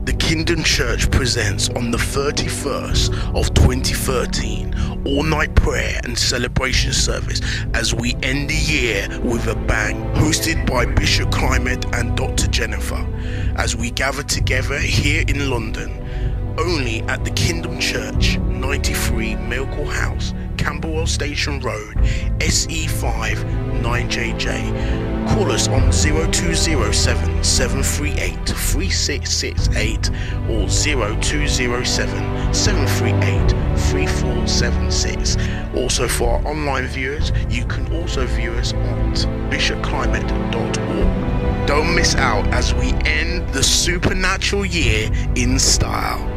The Kingdom Church presents on the 31st of 2013 all-night prayer and celebration service as we end the year with a bang, hosted by Bishop Climate and Dr. Jennifer, as we gather together here in London, only at the Kingdom Church, 93 Miracle House, Camberwell Station Road, SE5 9JJ. Call us on 0207 738 3668 or 0207 738 3476. Also, for our online viewers, you can also view us at bishopclimate.org. Don't miss out as we end the supernatural year in style.